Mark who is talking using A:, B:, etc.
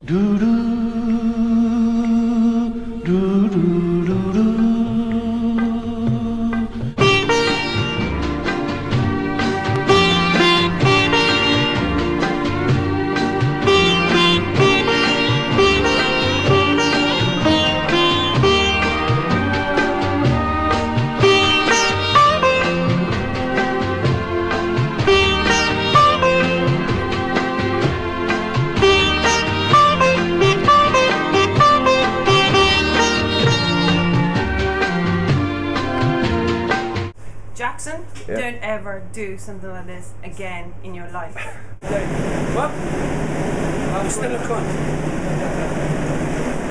A: Do do do do do do.
B: Jackson, don't ever do something like this again in your life.
C: What? I'm still a cunt.